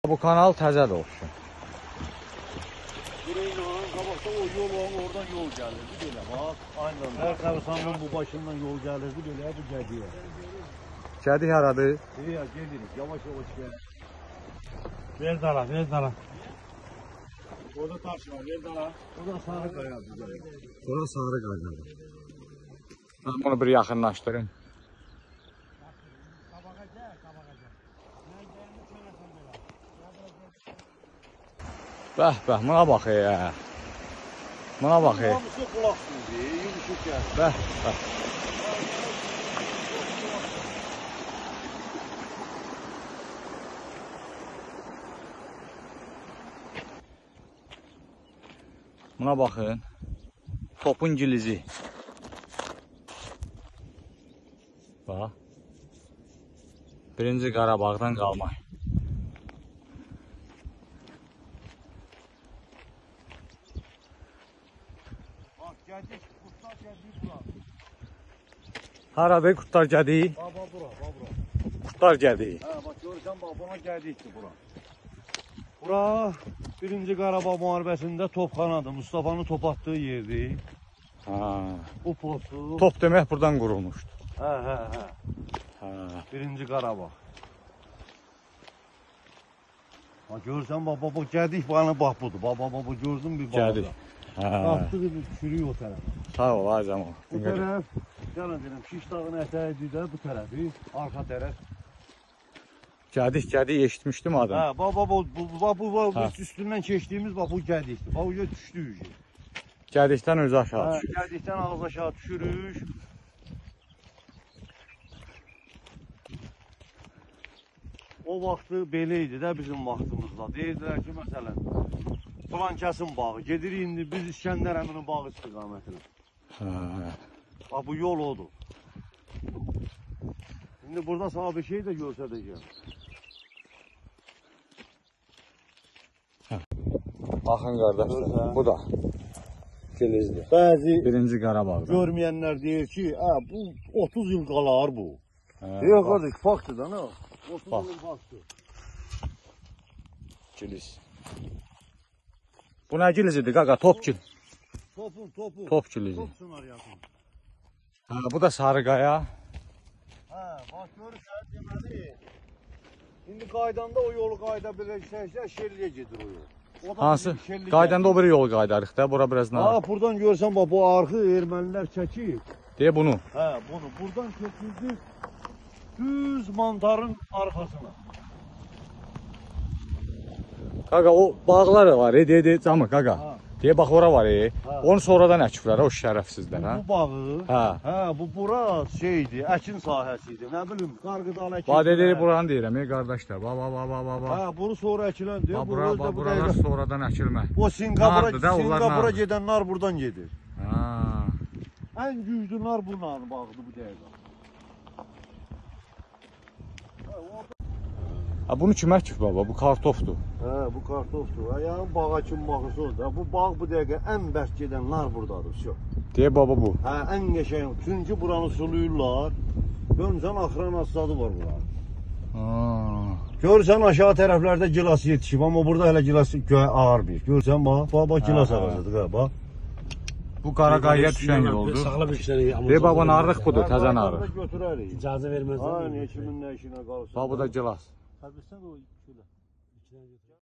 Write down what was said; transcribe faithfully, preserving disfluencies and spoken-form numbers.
Bu kanal təzədir olsun. Burayla qabaqda o yol var, oradan yol gəlirdi belə. Bax, aynen. Hər qəbristanlığın bu başından yol gəlirdi belə, bu gədiyə. Gədik haradır? İyi, gedirik, yavaş yavaş gəl. Ver dala, ver dala. Orada taş var, ver dala. Orada sarı qayadır. Orada sarı qayadır. Ben bunu bir yaxınlaşdırın. Qabağa gəl, qabağa gəl. Mən gəlini çörəsən belə. Bəh, bəh, buna bax ya. Buna bax ya. Hamısı qulaq suyu, yürüşük gəlir. Bəh, bəh. Buna baxın. Topun gilizi. Bax. Birinci Qarabağdan qalma. Bax, gədik, qurtlar gədik bura. Haradır Qurtlar Gədik? Bax, bax bura, bax bura. Qurtlar Gədik. Hə, bax görürsən, bax buna gədikdir bura. Bura birinci Qarabağ müharibəsində topxanadır. Mustafa'nın top atdığı yerdir. Ha. Bu postu. Top demək buradan qurulmuşdu. Hə, hə, hə. Ha. Birinci Qarabağ. Bax görürsən, bax, bax, bax, gədik bana bax budur. Bax, bax, bax, gördün bir bax. Gədik. Ha. Qalxdıq, düşürük o tərəfə. Sağ ol, Azam o. Bu tərəf, gəlin deyirəm, Şiş dağın ətəyidir də bu tərəfi, arxa tərəf. Gədik, gədik, eşitmişdim adam. Hə, bax, bax, bax, bu, bax, bu, bax, Ha. üstündən keçdiyimiz bax, bu gədikdir. Bax, o yer düşdük. Gədikdən özü aşağı Hə, düşür. gədikdən ağız aşağı düşürük. O vaxtı belə idi də bizim vaxtımızda. Deyirdilər ki, məsələn, Filankəsin bağı. Gedirik indi biz İskəndər əminin bağı istiqamətinə. Ha. Bax, bu yol odur. İndi burada sana bir şey də göstərəcəm. Baxın qardaşlar, bu da Filizdir. Bəzi Birinci Qarabağdan. görməyənlər deyir ki, hə, bu otuz il qalar bu. Hə, Yox, bax, qardaş, faktdır da, nə? otuz Bax. il faktdır. Giliz. Bu nə gilizidir qaqa? Top gil. Topun, topun. Top gilizi. Top sınaryasın. Ha, bu da Sarıqaya. Hə, bax görürsən, deməli, indi qaydanda o yolu qayda biləcəksə, Şelliyə gedir o yol. O da Hansı? bizim Şelli Qaydanda o bir yol qaydarıq da, bura biraz gəlir. nə? Ha, buradan görsən, bax, bu arxı ermənilər çəkib. Deyə bunu. Hə, bunu buradan keçirdik düz mantarın arxasına. Qaqa o bağlar var, e, deyə deyə camı qaqa. Ha. Deyə bax ora var, e. Ha. Onu sonradan əkiblər, o şərəfsizlər, hə? Bu bağı, Hə. hə, bu bura şeydi, əkin sahəsi idi. Nə bilim, qarğıdal əkin. Bax dedi buranı deyirəm, ey qardaşlar. Bax, bax, bax, bax, bax. Hə, bunu sonra əkiləndir. Bax, Bu bura, özdə bax, bu buralar dəqiqə. sonradan əkilmə. O Singapura, Nardır da, onlar Singapura nardır. gedən nar buradan gedir. Ha. Ən güclü nar bu narın bağıdır bu dəqiqə. Ha, bunu kim əkib baba? Bu kartofdur. Hə, bu kartofdur. Ayağın bağa kim baxısı o da. Bu bağ bu dəqiqə ən bərk gedən nar buradadır. Şu. Deyə baba bu. Hə, ən qəşəng. Çünki buranı suluyurlar. Görürsən, axıran assadı var buranın. Ha. Görürsən, aşağı tərəflərdə gilas yetişib, amma burada hələ gilas ağır bir. Görürsən, bax, bax, bax, gilas Hə, hə. ağacıdır, bax. Bu Qaraqayaya düşən yoldur. Sağlam bir şey. Deyə baba narıq budur, təzə narıq. Götürərik. İcazə verməzlər. Ha, ne kimin ne işine kalsın. Bax bu da gilas. Hadi sen o şöyle. İçine götür.